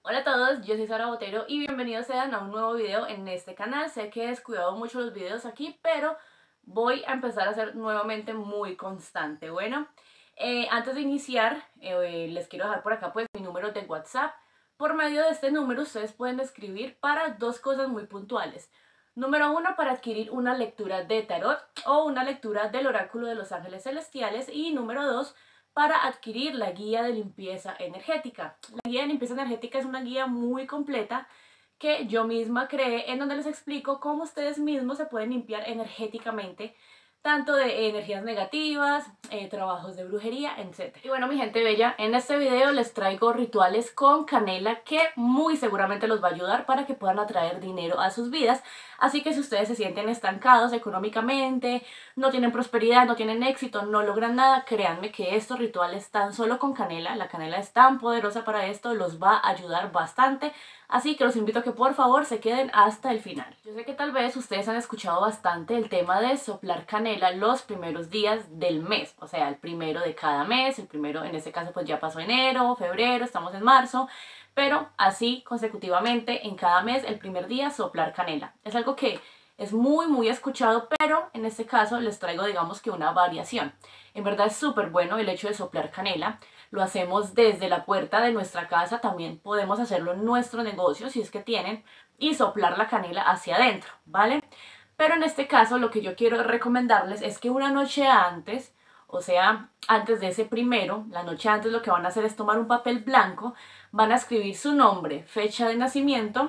Hola a todos, yo soy Sara Botero y bienvenidos sean a un nuevo video en este canal. Sé que he descuidado mucho los videos aquí, pero voy a empezar a ser nuevamente muy constante. Bueno, antes de iniciar, les quiero dejar por acá pues mi número de WhatsApp. Por medio de este número ustedes pueden escribir para dos cosas muy puntuales. Número uno, para adquirir una lectura de tarot o una lectura del oráculo de los ángeles celestiales. Y número dos, para adquirir la guía de limpieza energética. La guía de limpieza energética es una guía muy completa que yo misma creé, en donde les explico cómo ustedes mismos se pueden limpiar energéticamente, tanto de energías negativas, trabajos de brujería, etc. Y bueno, mi gente bella, en este video les traigo rituales con canela que muy seguramente los va a ayudar para que puedan atraer dinero a sus vidas. Así que si ustedes se sienten estancados económicamente, no tienen prosperidad, no tienen éxito, no logran nada, créanme que estos rituales tan solo con canela, la canela es tan poderosa para esto, los va a ayudar bastante. Así que los invito a que por favor se queden hasta el final. Yo sé que tal vez ustedes han escuchado bastante el tema de soplar canela los primeros días del mes, o sea, el primero de cada mes, el primero en este caso pues ya pasó enero, febrero, estamos en marzo, pero así consecutivamente en cada mes, el primer día soplar canela. Es algo que es muy escuchado, pero en este caso les traigo digamos que una variación. En verdad es súper bueno el hecho de soplar canela. Lo hacemos desde la puerta de nuestra casa, también podemos hacerlo en nuestro negocio si es que tienen, y soplar la canela hacia adentro, ¿vale? Pero en este caso lo que yo quiero recomendarles es que una noche antes, o sea, antes de ese primero, la noche antes lo que van a hacer es tomar un papel blanco, van a escribir su nombre, fecha de nacimiento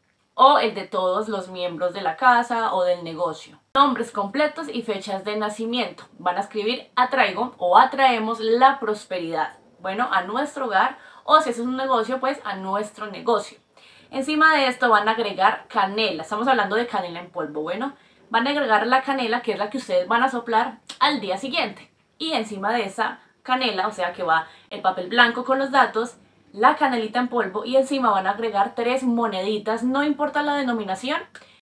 o el de todos los miembros de la casa o del negocio. Nombres completos y fechas de nacimiento. Van a escribir atraigo o atraemos la prosperidad. Bueno, a nuestro hogar, o si eso es un negocio, pues a nuestro negocio. Encima de esto van a agregar canela. Estamos hablando de canela en polvo. Bueno, van a agregar la canela, que es la que ustedes van a soplar al día siguiente. Y encima de esa canela, o sea que va el papel blanco con los datos, la canelita en polvo, y encima van a agregar 3 moneditas, no importa la denominación.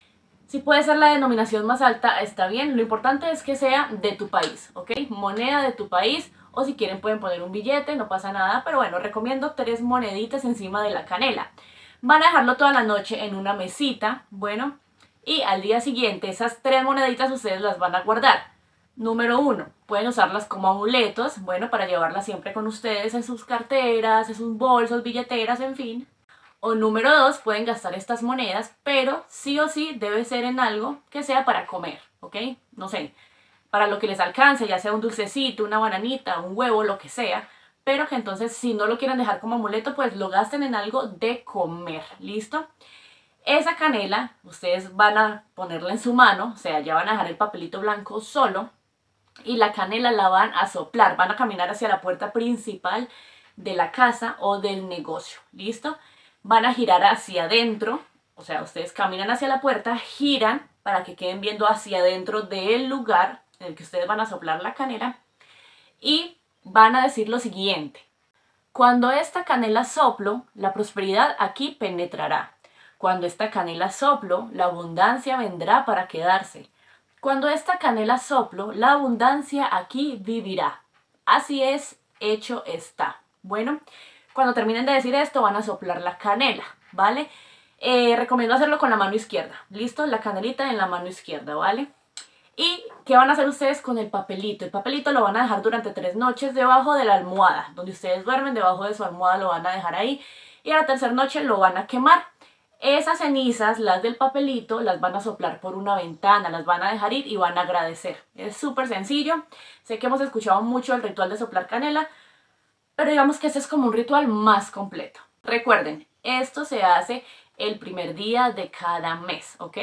Si puede ser la denominación más alta, está bien. Lo importante es que sea de tu país, ¿ok? Moneda de tu país, o si quieren pueden poner un billete, no pasa nada. Pero bueno, recomiendo 3 moneditas encima de la canela. Van a dejarlo toda la noche en una mesita, bueno, y al día siguiente esas 3 moneditas ustedes las van a guardar. Número 1, pueden usarlas como amuletos, bueno, para llevarlas siempre con ustedes en sus carteras, en sus bolsos, billeteras, en fin. O número 2, pueden gastar estas monedas, pero sí o sí debe ser en algo que sea para comer, ¿ok? No sé, para lo que les alcance, ya sea un dulcecito, una bananita, un huevo, lo que sea, pero que entonces si no lo quieren dejar como amuleto, pues lo gasten en algo de comer, ¿listo? Esa canela, ustedes van a ponerla en su mano, o sea, ya van a dejar el papelito blanco solo, y la canela la van a soplar, van a caminar hacia la puerta principal de la casa o del negocio, ¿listo? Van a girar hacia adentro, o sea, ustedes caminan hacia la puerta, giran para que queden viendo hacia adentro del lugar en el que ustedes van a soplar la canela y van a decir lo siguiente: cuando esta canela soplo, la prosperidad aquí penetrará. Cuando esta canela soplo, la abundancia vendrá para quedarse. Cuando esta canela soplo, la abundancia aquí vivirá. Así es, hecho está. Bueno, cuando terminen de decir esto, van a soplar la canela, ¿vale? Recomiendo hacerlo con la mano izquierda. ¿Listo? La canelita en la mano izquierda, ¿vale? ¿Y qué van a hacer ustedes con el papelito? El papelito lo van a dejar durante 3 noches debajo de la almohada. Donde ustedes duermen, debajo de su almohada lo van a dejar ahí. Y a la tercera noche lo van a quemar. Esas cenizas, las del papelito, las van a soplar por una ventana, las van a dejar ir y van a agradecer. Es súper sencillo. Sé que hemos escuchado mucho el ritual de soplar canela, pero digamos que este es como un ritual más completo. Recuerden, esto se hace el primer día de cada mes, ¿ok?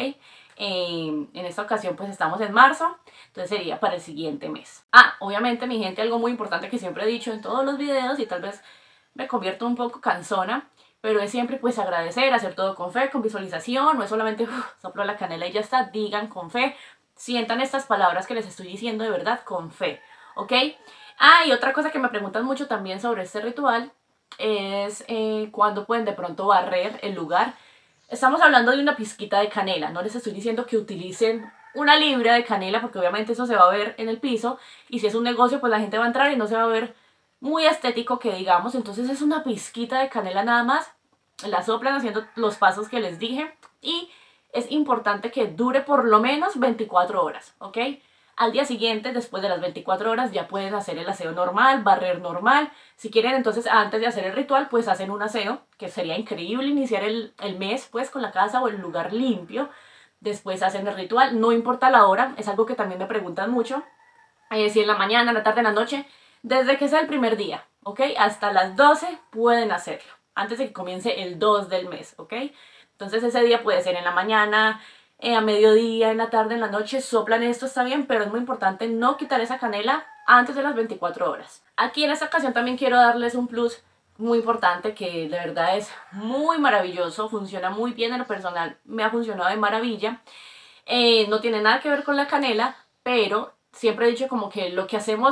En esta ocasión pues estamos en marzo, entonces sería para el siguiente mes. Obviamente mi gente, algo muy importante que siempre he dicho en todos los videos y tal vez me convierto un poco cansona, pero es siempre pues agradecer, hacer todo con fe, con visualización. No es solamente soplo la canela y ya está. Digan con fe, sientan estas palabras que les estoy diciendo de verdad con fe, ¿ok? Y otra cosa que me preguntan mucho también sobre este ritual es cuándo pueden de pronto barrer el lugar. Estamos hablando de una pizquita de canela, no les estoy diciendo que utilicen una libra de canela, porque obviamente eso se va a ver en el piso, y si es un negocio pues la gente va a entrar y no se va a ver muy estético que digamos. Entonces es una pizquita de canela nada más, la soplan haciendo los pasos que les dije y es importante que dure por lo menos 24 horas, ¿ok? Al día siguiente, después de las 24 horas, ya pueden hacer el aseo normal, barrer normal. Si quieren, entonces, antes de hacer el ritual, pues hacen un aseo, que sería increíble iniciar el mes, pues, con la casa o el lugar limpio. Después hacen el ritual, no importa la hora, es algo que también me preguntan mucho. Si en la mañana, en la tarde, en la noche, desde que sea el primer día, ¿ok? Hasta las 12 pueden hacerlo, antes de que comience el 2 del mes, ¿ok? Entonces ese día puede ser en la mañana, a mediodía, en la tarde, en la noche, soplan esto, está bien, pero es muy importante no quitar esa canela antes de las 24 horas. Aquí en esta ocasión también quiero darles un plus muy importante que de verdad es muy maravilloso, funciona muy bien en lo personal, me ha funcionado de maravilla. No tiene nada que ver con la canela, pero siempre he dicho como que lo que hacemos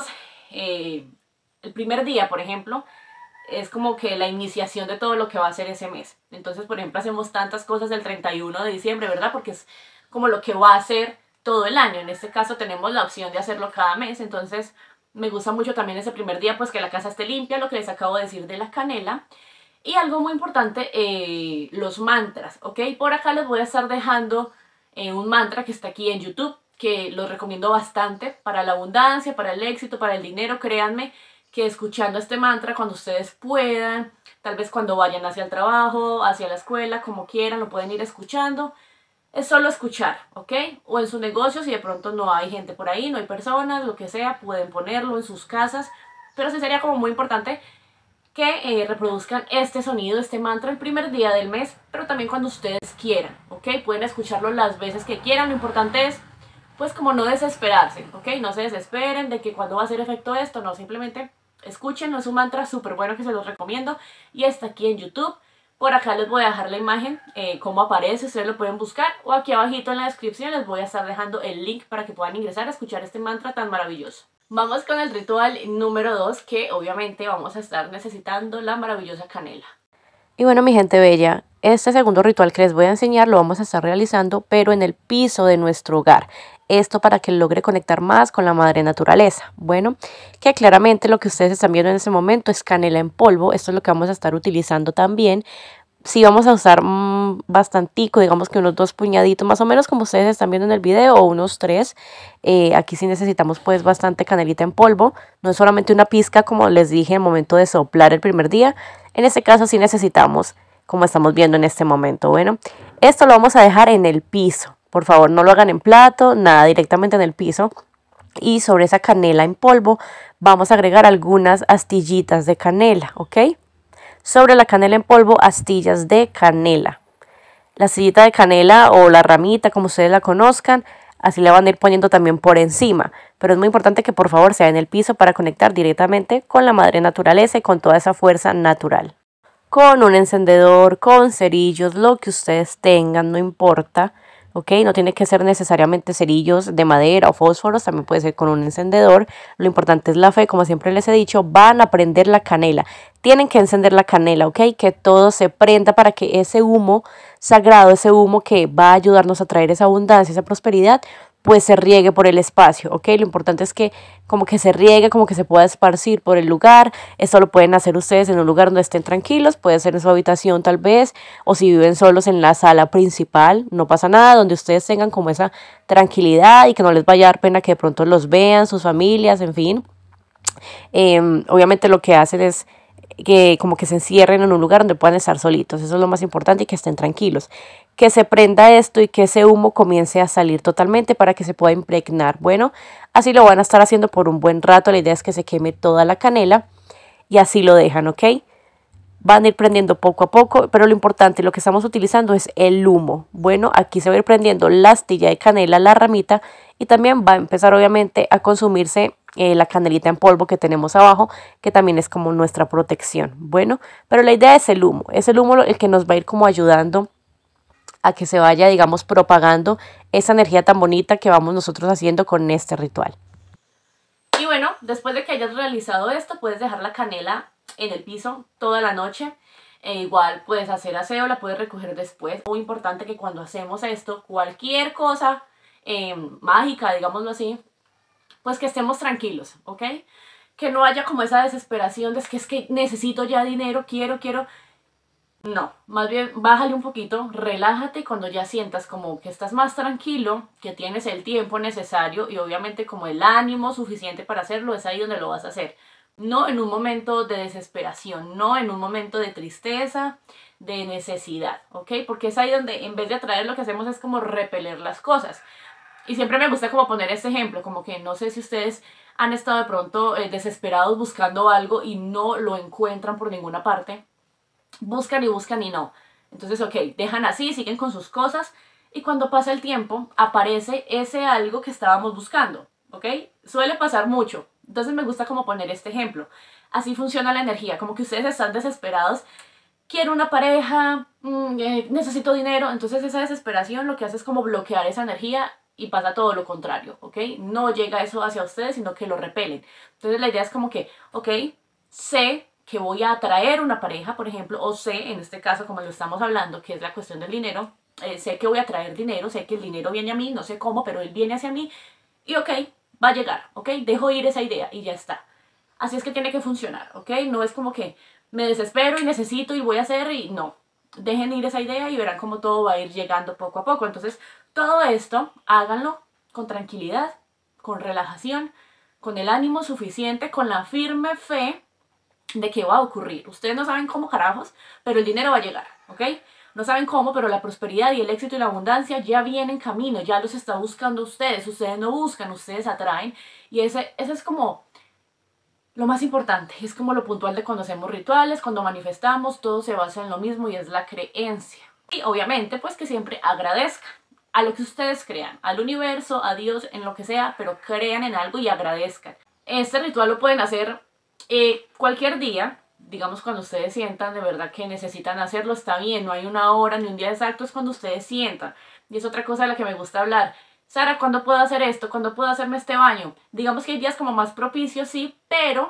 el primer día, por ejemplo, es como que la iniciación de todo lo que va a ser ese mes. Entonces, por ejemplo, hacemos tantas cosas el 31 de diciembre, ¿verdad? Porque es como lo que va a ser todo el año. En este caso tenemos la opción de hacerlo cada mes, entonces me gusta mucho también ese primer día, pues que la casa esté limpia, lo que les acabo de decir de la canela. Y algo muy importante, los mantras, ¿ok? Por acá les voy a estar dejando un mantra que está aquí en YouTube, que los recomiendo bastante para la abundancia, para el éxito, para el dinero. Créanme que escuchando este mantra cuando ustedes puedan, tal vez cuando vayan hacia el trabajo, hacia la escuela, como quieran, lo pueden ir escuchando. Es solo escuchar, ¿ok? O en su negocio, si de pronto no hay gente por ahí, no hay personas, lo que sea, pueden ponerlo en sus casas. Pero sí sería como muy importante que reproduzcan este sonido, este mantra el primer día del mes, pero también cuando ustedes quieran, ¿ok? Pueden escucharlo las veces que quieran, lo importante es, pues como no desesperarse, ¿ok? No se desesperen de que cuando va a hacer efecto esto, no, simplemente escúchenlo, es un mantra súper bueno que se los recomiendo y está aquí en YouTube. Por acá les voy a dejar la imagen, cómo aparece, ustedes lo pueden buscar, o aquí abajito en la descripción les voy a estar dejando el link para que puedan ingresar a escuchar este mantra tan maravilloso. Vamos con el ritual número 2, que obviamente vamos a estar necesitando la maravillosa canela. Y bueno, mi gente bella, este segundo ritual que les voy a enseñar lo vamos a estar realizando, pero en el piso de nuestro hogar. Esto para que logre conectar más con la madre naturaleza. Bueno, que claramente lo que ustedes están viendo en este momento es canela en polvo. Esto es lo que vamos a estar utilizando también. Sí vamos a usar bastantico, digamos que unos 2 puñaditos, más o menos como ustedes están viendo en el video, o unos 3. Aquí sí necesitamos pues bastante canelita en polvo. No es solamente una pizca, como les dije, en el momento de soplar el primer día. En este caso sí necesitamos, como estamos viendo en este momento. Bueno, esto lo vamos a dejar en el piso. Por favor, no lo hagan en plato, nada, directamente en el piso. Y sobre esa canela en polvo vamos a agregar algunas astillitas de canela, ¿ok? Sobre la canela en polvo, astillas de canela. La astillita de canela o la ramita, como ustedes la conozcan, así la van a ir poniendo también por encima. Pero es muy importante que por favor sea en el piso para conectar directamente con la madre naturaleza y con toda esa fuerza natural. Con un encendedor, con cerillos, lo que ustedes tengan, no importa. ¿Ok? No tiene que ser necesariamente cerillos de madera o fósforos, también puede ser con un encendedor. Lo importante es la fe, como siempre les he dicho, van a prender la canela. Tienen que encender la canela, ¿ok? Que todo se prenda para que ese humo sagrado, ese humo que va a ayudarnos a traer esa abundancia, esa prosperidad, pues se riegue por el espacio, ¿ok? Lo importante es que como que se riegue, como que se pueda esparcir por el lugar. Esto lo pueden hacer ustedes en un lugar donde estén tranquilos, puede ser en su habitación tal vez, o si viven solos en la sala principal, no pasa nada, donde ustedes tengan como esa tranquilidad y que no les vaya a dar pena que de pronto los vean, sus familias, en fin. Obviamente lo que hacen es que como que se encierren en un lugar donde puedan estar solitos, eso es lo más importante, y que estén tranquilos, que se prenda esto y que ese humo comience a salir totalmente para que se pueda impregnar. Bueno, así lo van a estar haciendo por un buen rato, la idea es que se queme toda la canela y así lo dejan, ¿ok? Van a ir prendiendo poco a poco, pero lo importante, lo que estamos utilizando es el humo. Bueno, aquí se va a ir prendiendo la astilla de canela, la ramita, y también va a empezar obviamente a consumirse la canelita en polvo que tenemos abajo, que también es como nuestra protección. Bueno, pero la idea es el humo el que nos va a ir como ayudando a que se vaya, digamos, propagando esa energía tan bonita que vamos nosotros haciendo con este ritual. Y bueno, después de que hayas realizado esto, puedes dejar la canela en el piso toda la noche. Igual puedes hacer aseo, la puedes recoger después. Muy importante que cuando hacemos esto, cualquier cosa mágica, digámoslo así, pues que estemos tranquilos, ¿ok? Que no haya como esa desesperación de es que necesito ya dinero, quiero. No, más bien bájale un poquito, relájate cuando ya sientas como que estás más tranquilo, que tienes el tiempo necesario y obviamente como el ánimo suficiente para hacerlo, es ahí donde lo vas a hacer. No en un momento de desesperación, no en un momento de tristeza, de necesidad, ¿ok? Porque es ahí donde en vez de atraer lo que hacemos es como repeler las cosas. Y siempre me gusta como poner este ejemplo, como que no sé si ustedes han estado de pronto desesperados buscando algo y no lo encuentran por ninguna parte, buscan y buscan y no. Entonces, ok, dejan así, siguen con sus cosas y cuando pasa el tiempo aparece ese algo que estábamos buscando, ¿ok? Suele pasar mucho. Entonces me gusta como poner este ejemplo. Así funciona la energía, como que ustedes están desesperados, quiero una pareja, necesito dinero, entonces esa desesperación lo que hace es como bloquear esa energía y pasa todo lo contrario, ¿ok? No llega eso hacia ustedes, sino que lo repelen. Entonces la idea es como que, ok, sé que voy a atraer una pareja, por ejemplo, o sé, en este caso, como lo estamos hablando, que es la cuestión del dinero, sé que voy a atraer dinero, sé que el dinero viene a mí, no sé cómo, pero él viene hacia mí, y ok, va a llegar, ok, dejo ir esa idea y ya está. Así es que tiene que funcionar, ok, no es como que me desespero y necesito y voy a hacer y no. Dejen ir esa idea y verán cómo todo va a ir llegando poco a poco. Entonces, todo esto, háganlo con tranquilidad, con relajación, con el ánimo suficiente, con la firme fe de que va a ocurrir. Ustedes no saben cómo carajos, pero el dinero va a llegar, ¿ok? No saben cómo, pero la prosperidad y el éxito y la abundancia ya vienen en camino, ya los está buscando ustedes. Ustedes no buscan, ustedes atraen. Y ese es como lo más importante, es como lo puntual de cuando hacemos rituales, cuando manifestamos, todo se basa en lo mismo y es la creencia. Y obviamente, pues que siempre agradezcan a lo que ustedes crean, al universo, a Dios, en lo que sea, pero crean en algo y agradezcan. Este ritual lo pueden hacer cualquier día, digamos cuando ustedes sientan de verdad que necesitan hacerlo, está bien, no hay una hora ni un día exacto, es cuando ustedes sientan. Y es otra cosa de la que me gusta hablar. Sara, ¿cuándo puedo hacer esto? ¿Cuándo puedo hacerme este baño? Digamos que hay días como más propicios, sí,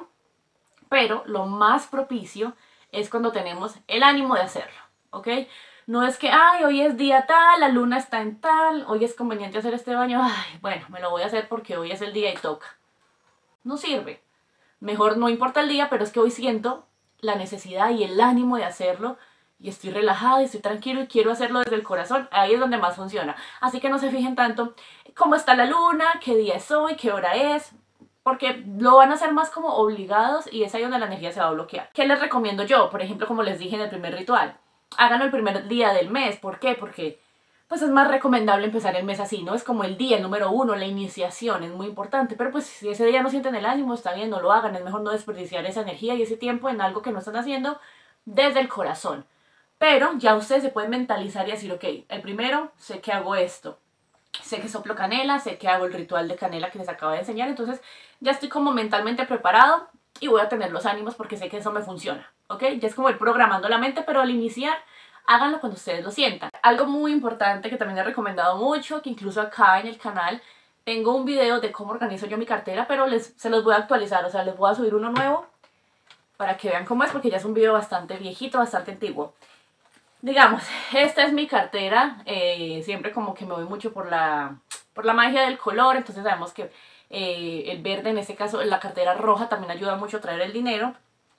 pero lo más propicio es cuando tenemos el ánimo de hacerlo, ¿ok? No es que, ay, hoy es día tal, la luna está en tal, hoy es conveniente hacer este baño, ay, bueno, me lo voy a hacer porque hoy es el día y toca. No sirve. Mejor no importa el día, pero es que hoy siento la necesidad y el ánimo de hacerlo y estoy relajada y estoy tranquilo y quiero hacerlo desde el corazón. Ahí es donde más funciona. Así que no se fijen tanto cómo está la luna, qué día es hoy, qué hora es, porque lo van a hacer más como obligados y es ahí donde la energía se va a bloquear. ¿Qué les recomiendo yo? Por ejemplo, como les dije en el primer ritual, háganlo el primer día del mes. ¿Por qué? Porque pues es más recomendable empezar el mes así, ¿no? Es como el día, el número uno, la iniciación, es muy importante. Pero pues si ese día no sienten el ánimo, está bien, no lo hagan. Es mejor no desperdiciar esa energía y ese tiempo en algo que no están haciendo desde el corazón. Pero ya ustedes se pueden mentalizar y decir, ok, el primero, sé que hago esto. Sé que soplo canela, sé que hago el ritual de canela que les acabo de enseñar. Entonces ya estoy como mentalmente preparado y voy a tener los ánimos porque sé que eso me funciona, ¿ok? Ya es como ir programando la mente, pero al iniciar háganlo cuando ustedes lo sientan. Algo muy importante que también he recomendado mucho, que incluso acá en el canal tengo un video de cómo organizo yo mi cartera, pero se los voy a actualizar, o sea, les voy a subir uno nuevo para que vean cómo es, porque ya es un video bastante viejito, bastante antiguo. Digamos, esta es mi cartera, siempre como que me voy mucho por la magia del color, entonces sabemos que el verde, en este caso la cartera roja, también ayuda mucho a traer el dinero.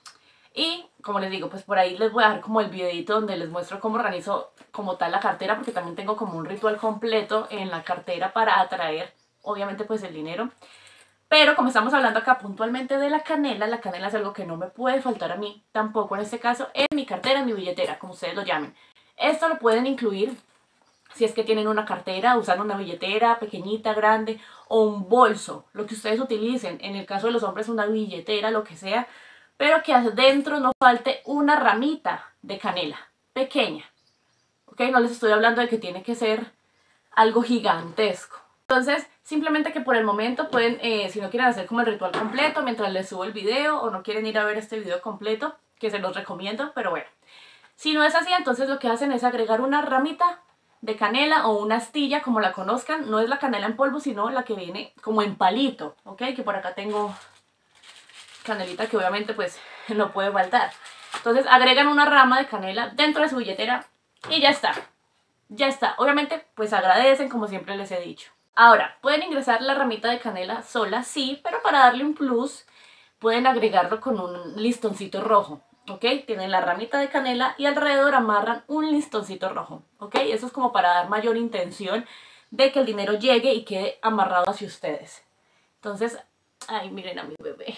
Y como les digo, pues por ahí les voy a dejar como el videito donde les muestro cómo organizo como tal la cartera, porque también tengo como un ritual completo en la cartera para atraer, obviamente, pues el dinero. Pero como estamos hablando acá puntualmente de la canela es algo que no me puede faltar a mí, tampoco en este caso, en mi cartera, en mi billetera, como ustedes lo llamen. Esto lo pueden incluir si es que tienen una cartera, usan una billetera pequeñita, grande, o un bolso, lo que ustedes utilicen. En el caso de los hombres, una billetera, lo que sea, pero que adentro no falte una ramita de canela, pequeña. ¿Ok? No les estoy hablando de que tiene que ser algo gigantesco. Entonces, simplemente que por el momento pueden, si no quieren hacer como el ritual completo mientras les subo el video, o no quieren ir a ver este video completo, que se los recomiendo, pero bueno. Si no es así, entonces lo que hacen es agregar una ramita de canela o una astilla, como la conozcan. No es la canela en polvo, sino la que viene como en palito, ¿ok? Que por acá tengo canelita que obviamente pues no puede faltar. Entonces agregan una rama de canela dentro de su billetera y ya está. Ya está. Obviamente pues agradecen, como siempre les he dicho. Ahora, pueden ingresar la ramita de canela sola, sí, pero para darle un plus pueden agregarlo con un listoncito rojo. ¿ok? Tienen la ramita de canela y alrededor amarran un listoncito rojo, ¿ok? Eso es como para dar mayor intención de que el dinero llegue y quede amarrado hacia ustedes. Entonces, ay, miren a mi bebé.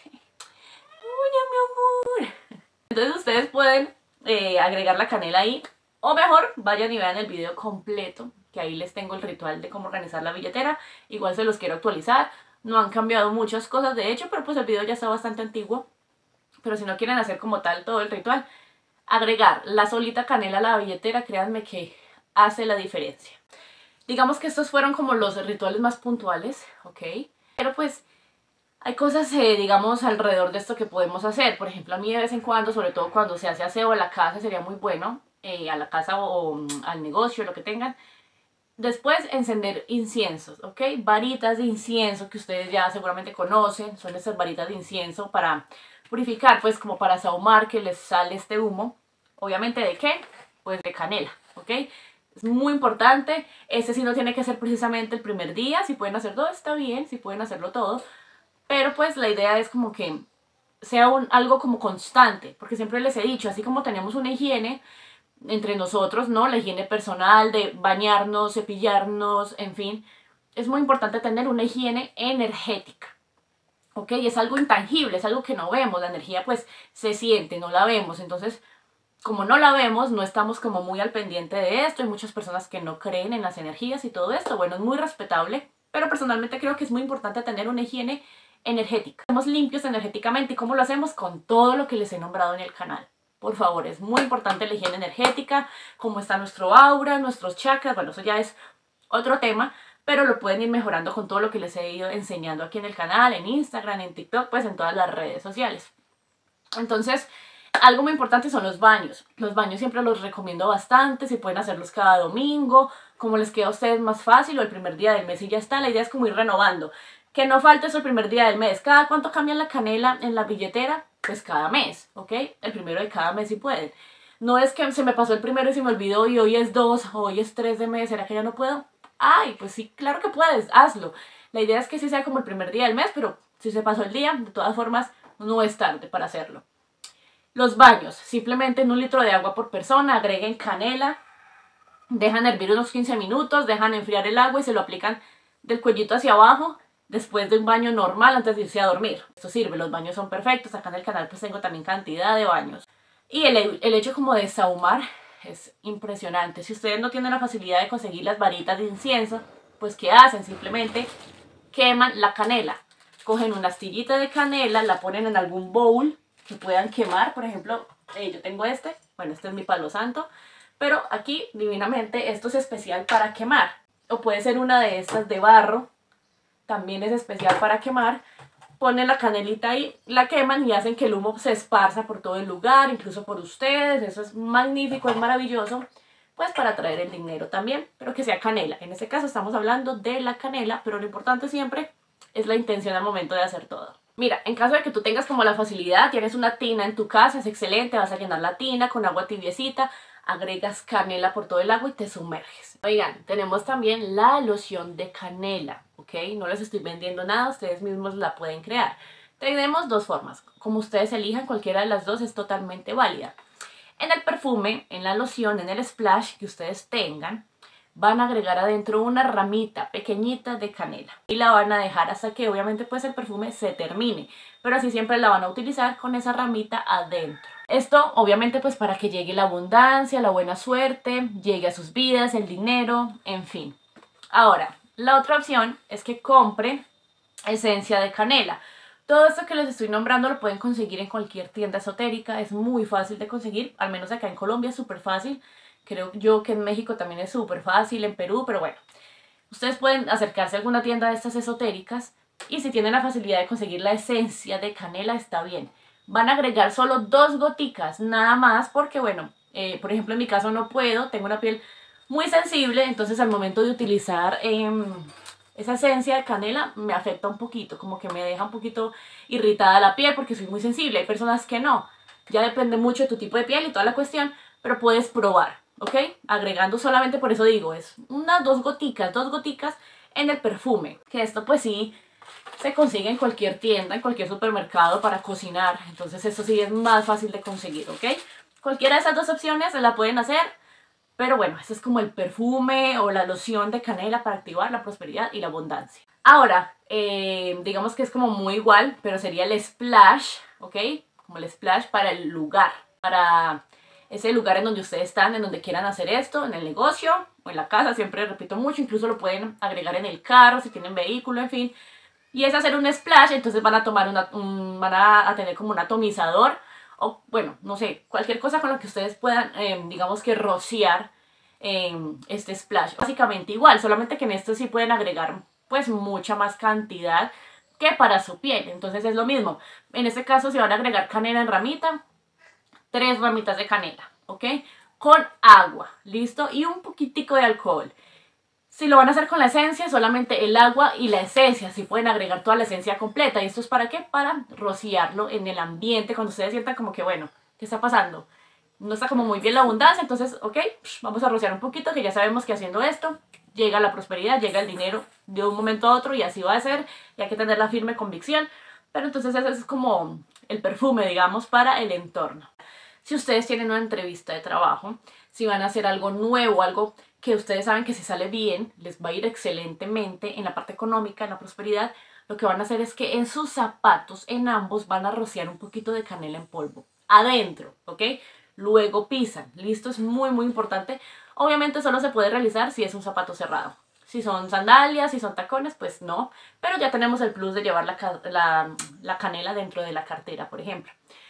Uy, mi amor. Entonces ustedes pueden agregar la canela ahí, o mejor, vayan y vean el video completo, que ahí les tengo el ritual de cómo organizar la billetera. Igual se los quiero actualizar. No han cambiado muchas cosas de hecho, pero pues el video ya está bastante antiguo. Pero si no quieren hacer como tal todo el ritual, agregar la solita canela a la billetera, créanme que hace la diferencia. Digamos que estos fueron como los rituales más puntuales, ¿ok? Pero pues hay cosas, digamos, alrededor de esto que podemos hacer. Por ejemplo, a mí de vez en cuando, sobre todo cuando se hace aseo a la casa, sería muy bueno, a la casa o al negocio, lo que tengan. Después, encender inciensos, ¿ok? Varitas de incienso que ustedes ya seguramente conocen. Son estas varitas de incienso para purificar, pues como para sahumar que les sale este humo. Obviamente, ¿de qué? Pues de canela, ¿ok? Es muy importante. Este sí no tiene que ser precisamente el primer día. Si pueden hacer todo, está bien. Si pueden hacerlo todo. Pero pues la idea es como que sea algo como constante. Porque siempre les he dicho, así como tenemos una higiene entre nosotros, ¿no? La higiene personal, de bañarnos, cepillarnos, en fin. Es muy importante tener una higiene energética. ¿Ok? Y es algo intangible, es algo que no vemos. La energía pues se siente, no la vemos. Entonces, como no la vemos, no estamos como muy al pendiente de esto. Hay muchas personas que no creen en las energías y todo esto. Bueno, es muy respetable, pero personalmente creo que es muy importante tener una higiene energética. Somos limpios energéticamente. ¿Y cómo lo hacemos? Con todo lo que les he nombrado en el canal. Por favor, es muy importante la higiene energética, cómo está nuestro aura, nuestros chakras. Bueno, eso ya es otro tema, pero lo pueden ir mejorando con todo lo que les he ido enseñando aquí en el canal, en Instagram, en TikTok, pues en todas las redes sociales. Entonces, algo muy importante son los baños. Los baños siempre los recomiendo bastante, si pueden hacerlos cada domingo, como les queda a ustedes más fácil, o el primer día del mes y ya está. La idea es como ir renovando. Que no falte eso el primer día del mes. ¿Cada cuánto cambian la canela en la billetera? Pues cada mes, ¿ok? El primero de cada mes si pueden. No es que se me pasó el primero y se me olvidó y hoy es 2 o hoy es 3 de mes, ¿será que ya no puedo? Ay, pues sí, claro que puedes, hazlo. La idea es que sí sea como el primer día del mes, pero si se pasó el día, de todas formas, no es tarde para hacerlo. Los baños, simplemente en 1 litro de agua por persona, agreguen canela, dejan hervir unos 15 minutos, dejan enfriar el agua y se lo aplican del cuellito hacia abajo después de un baño normal antes de irse a dormir. Esto sirve, los baños son perfectos. Acá en el canal pues tengo también cantidad de baños. Y el hecho como de sahumar es impresionante. Si ustedes no tienen la facilidad de conseguir las varitas de incienso, pues ¿qué hacen? Simplemente queman la canela. Cogen una astillita de canela, la ponen en algún bowl que puedan quemar. Por ejemplo, yo tengo este. Bueno, este es mi palo santo. Pero aquí, divinamente, esto es especial para quemar. O puede ser una de estas de barro. También es especial para quemar. Ponen la canelita ahí, la queman y hacen que el humo se esparza por todo el lugar, incluso por ustedes. Eso es magnífico, es maravilloso, pues para atraer el dinero también, pero que sea canela. En este caso estamos hablando de la canela, pero lo importante siempre es la intención al momento de hacer todo. Mira, en caso de que tú tengas como la facilidad, tienes una tina en tu casa, es excelente, vas a llenar la tina con agua tibiecita, agregas canela por todo el agua y te sumerges. Oigan, tenemos también la loción de canela, ¿ok? No les estoy vendiendo nada, ustedes mismos la pueden crear. Tenemos 2 formas, como ustedes elijan, cualquiera de las 2 es totalmente válida. En el perfume, en la loción, en el splash que ustedes tengan, van a agregar adentro una ramita pequeñita de canela y la van a dejar hasta que obviamente pues el perfume se termine, pero así siempre la van a utilizar con esa ramita adentro. Esto obviamente pues para que llegue la abundancia, la buena suerte, llegue a sus vidas, el dinero, en fin. Ahora, la otra opción es que compren esencia de canela. Todo esto que les estoy nombrando lo pueden conseguir en cualquier tienda esotérica, es muy fácil de conseguir, al menos acá en Colombia es súper fácil. Creo yo que en México también es súper fácil, en Perú, pero bueno. Ustedes pueden acercarse a alguna tienda de estas esotéricas y si tienen la facilidad de conseguir la esencia de canela está bien. Van a agregar solo 2 goticas, nada más, porque bueno, por ejemplo en mi caso no puedo, tengo una piel muy sensible, entonces al momento de utilizar esa esencia de canela me afecta un poquito, como que me deja un poquito irritada la piel porque soy muy sensible. Hay personas que no, ya depende mucho de tu tipo de piel y toda la cuestión, pero puedes probar. ¿Ok? Agregando solamente, por eso digo, es 2 goticas en el perfume. Que esto pues sí, se consigue en cualquier tienda, en cualquier supermercado para cocinar. Entonces eso sí es más fácil de conseguir, ¿ok? Cualquiera de esas dos opciones la pueden hacer. Pero bueno, ese es como el perfume o la loción de canela para activar la prosperidad y la abundancia. Ahora, digamos que es como muy igual, pero sería el splash, ¿ok? Como el splash para el lugar, para ese lugar en donde ustedes están, en donde quieran hacer esto, en el negocio o en la casa, siempre repito mucho, incluso lo pueden agregar en el carro si tienen vehículo, en fin. Y es hacer un splash, entonces van a tomar van a tener como un atomizador, o bueno, no sé, cualquier cosa con lo que ustedes puedan, digamos que rociar este splash. Básicamente igual, solamente que en esto sí pueden agregar pues mucha más cantidad que para su piel. Entonces es lo mismo. En este caso si van a agregar canela en ramita, 3 ramitas de canela, ¿ok? Con agua, ¿listo? Y un poquitico de alcohol. Si lo van a hacer con la esencia, solamente el agua y la esencia. Si pueden agregar toda la esencia completa. ¿Y esto es para qué? Para rociarlo en el ambiente. Cuando ustedes sientan como que, bueno, ¿qué está pasando? No está como muy bien la abundancia. Entonces, ok, vamos a rociar un poquito, que ya sabemos que haciendo esto llega la prosperidad, llega el dinero de un momento a otro. Y así va a ser. Y hay que tener la firme convicción. Pero entonces ese es como el perfume, digamos, para el entorno. Si ustedes tienen una entrevista de trabajo, si van a hacer algo nuevo, algo que ustedes saben que si sale bien, les va a ir excelentemente en la parte económica, en la prosperidad, lo que van a hacer es que en sus zapatos, en ambos, van a rociar un poquito de canela en polvo. Adentro, ¿ok? Luego pisan. ¿Listo? Es muy, muy importante. Obviamente solo se puede realizar si es un zapato cerrado. Si son sandalias, si son tacones, pues no. Pero ya tenemos el plus de llevar la canela dentro de la cartera, por ejemplo.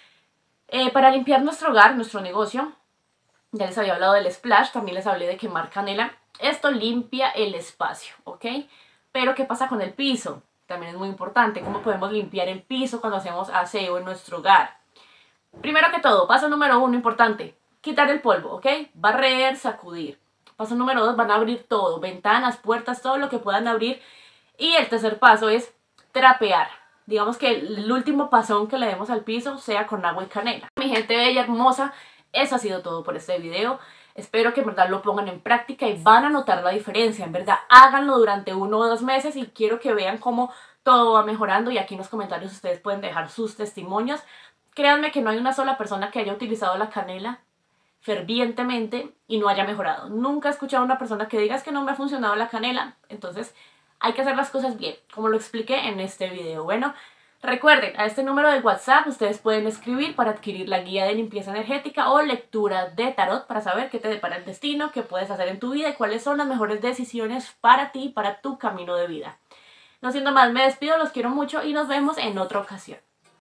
Para limpiar nuestro hogar, nuestro negocio, ya les había hablado del splash, también les hablé de quemar canela. Esto limpia el espacio, ¿ok? Pero ¿qué pasa con el piso? También es muy importante. ¿Cómo podemos limpiar el piso cuando hacemos aseo en nuestro hogar? Primero que todo, paso número 1, importante, quitar el polvo, ¿ok? Barrer, sacudir. Paso número 2, van a abrir todo, ventanas, puertas, todo lo que puedan abrir. Y el tercer paso es trapear. Digamos que el último pasón que le demos al piso sea con agua y canela. Mi gente bella, hermosa, eso ha sido todo por este video. Espero que en verdad lo pongan en práctica y van a notar la diferencia. En verdad, háganlo durante 1 o 2 meses y quiero que vean cómo todo va mejorando. Y aquí en los comentarios ustedes pueden dejar sus testimonios. Créanme que no hay una sola persona que haya utilizado la canela fervientemente y no haya mejorado. Nunca he escuchado a una persona que diga es que no me ha funcionado la canela. Entonces hay que hacer las cosas bien, como lo expliqué en este video. Bueno, recuerden, a este número de WhatsApp ustedes pueden escribir para adquirir la guía de limpieza energética o lectura de tarot para saber qué te depara el destino, qué puedes hacer en tu vida y cuáles son las mejores decisiones para ti, para tu camino de vida. No siendo más, me despido, los quiero mucho y nos vemos en otra ocasión.